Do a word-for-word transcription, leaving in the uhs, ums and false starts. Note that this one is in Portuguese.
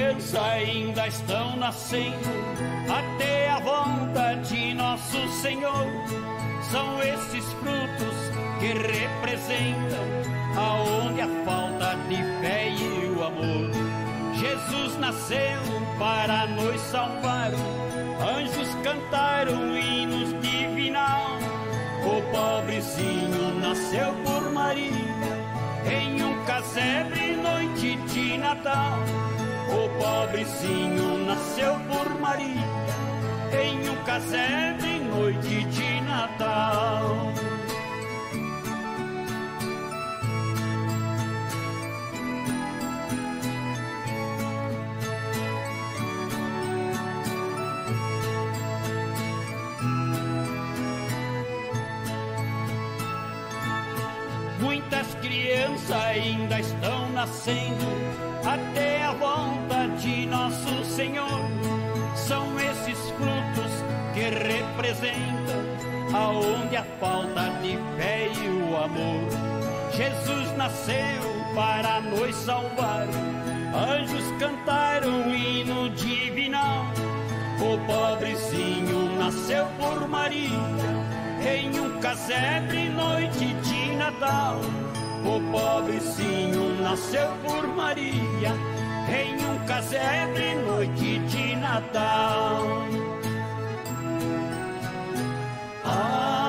crianças ainda estão nascendo, até a volta de nosso Senhor. São esses frutos que representam aonde a falta de fé e o amor. Jesus nasceu para nos salvar, anjos cantaram hinos divinal. O pobrezinho nasceu por Maria, em um casebre noite de Natal. O pobrezinho nasceu por Maria, em um casebre noite de Natal. Muitas crianças ainda estão nascendo, até a volta de nosso Senhor. São esses frutos que representam aonde a falta de fé e o amor. Jesus nasceu para nos salvar, anjos cantaram hino divinal. O pobrezinho nasceu por Maria, em um casebre noite de Natal. O pobrezinho nasceu por Maria, em um casebre noite de Natal. Ah,